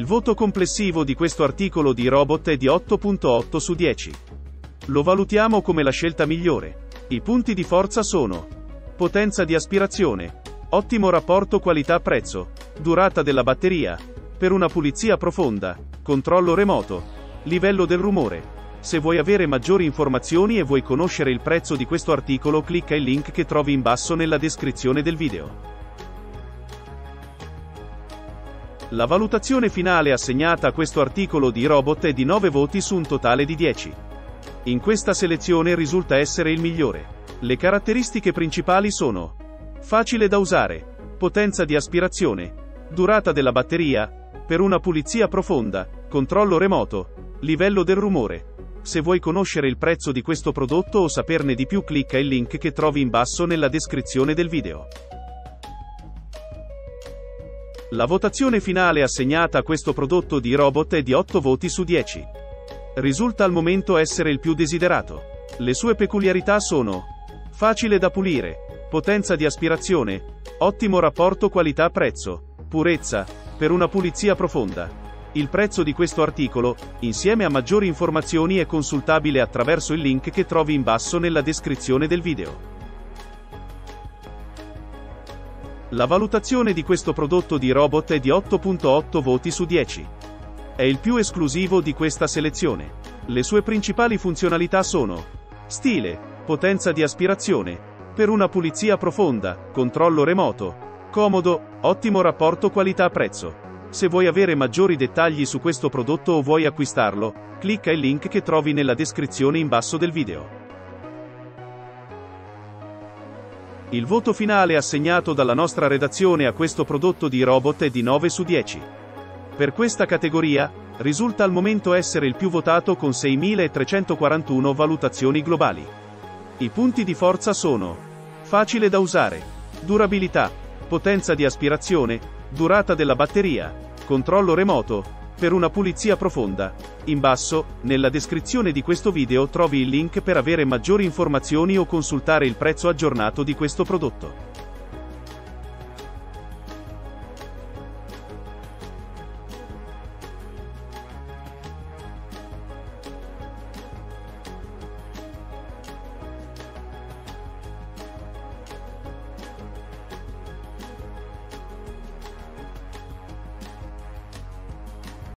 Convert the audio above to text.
voto complessivo di questo articolo di Robot è di 8.8 su 10. Lo valutiamo come la scelta migliore. I punti di forza sono: potenza di aspirazione, ottimo rapporto qualità-prezzo, durata della batteria, per una pulizia profonda, controllo remoto, livello del rumore. Se vuoi avere maggiori informazioni e vuoi conoscere il prezzo di questo articolo, clicca il link che trovi in basso nella descrizione del video. La valutazione finale assegnata a questo articolo di Robot è di 9 voti su un totale di 10. In questa selezione risulta essere il migliore. Le caratteristiche principali sono: facile da usare, potenza di aspirazione, durata della batteria, per una pulizia profonda, controllo remoto, livello del rumore. Se vuoi conoscere il prezzo di questo prodotto o saperne di più, clicca il link che trovi in basso nella descrizione del video. La votazione finale assegnata a questo prodotto di Robot è di 8 voti su 10. Risulta al momento essere il più desiderato. Le sue peculiarità sono: facile da pulire, potenza di aspirazione, ottimo rapporto qualità-prezzo, purezza, per una pulizia profonda. Il prezzo di questo articolo, insieme a maggiori informazioni, è consultabile attraverso il link che trovi in basso nella descrizione del video. La valutazione di questo prodotto di Robot è di 8.8 voti su 10. È il più esclusivo di questa selezione. Le sue principali funzionalità sono: stile, potenza di aspirazione, per una pulizia profonda, controllo remoto, comodo, ottimo rapporto qualità-prezzo. Se vuoi avere maggiori dettagli su questo prodotto o vuoi acquistarlo, clicca il link che trovi nella descrizione in basso del video. Il voto finale assegnato dalla nostra redazione a questo prodotto di Robot è di 9 su 10. Per questa categoria, risulta al momento essere il più votato con 6.341 valutazioni globali. I punti di forza sono: facile da usare, durabilità, potenza di aspirazione, durata della batteria, controllo remoto, per una pulizia profonda. In basso, nella descrizione di questo video, trovi il link per avere maggiori informazioni o consultare il prezzo aggiornato di questo prodotto.